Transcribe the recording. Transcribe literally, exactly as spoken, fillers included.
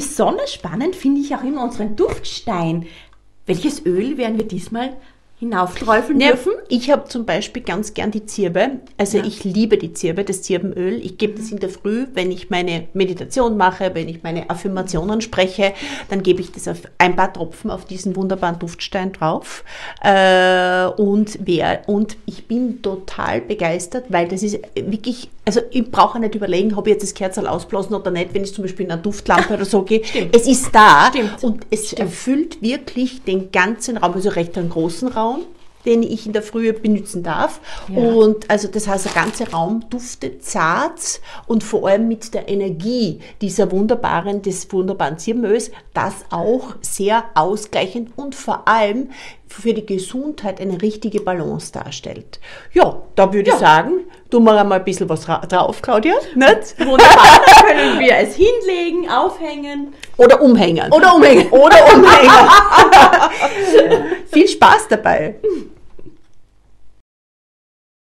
besonders spannend finde ich auch immer unseren Duftstein. Welches Öl werden wir diesmal hinaufträufeln Ja, dürfen? ich habe zum Beispiel ganz gern die Zirbe. Also Ja. ich liebe die Zirbe, das Zirbenöl. Ich gebe das in der Früh, wenn ich meine Meditation mache, wenn ich meine Affirmationen spreche, dann gebe ich das auf ein paar Tropfen auf diesen wunderbaren Duftstein drauf. Äh, und, wer, und ich bin total begeistert, weil das ist wirklich, also ich brauche nicht überlegen, habe ich jetzt das Kerzerl ausblasen oder nicht, wenn ich zum Beispiel in eine Duftlampe oder so gehe. Stimmt. Es ist da Stimmt. und es Stimmt. erfüllt wirklich den ganzen Raum, also recht einen großen Raum, den ich in der Früh benutzen darf. Ja. Und also das heißt, der ganze Raum duftet zart und vor allem mit der Energie dieser wunderbaren, des wunderbaren Zirbenöls, das auch sehr ausgleichend und vor allem für die Gesundheit eine richtige Balance darstellt. Ja, da würde Ja. ich sagen, tun wir einmal ein bisschen was ra- drauf, Claudia. Nicht? Wunderbar, dann können wir es hinlegen, aufhängen. Oder umhängen. Oder umhängen. Oder umhängen. Viel Spaß dabei.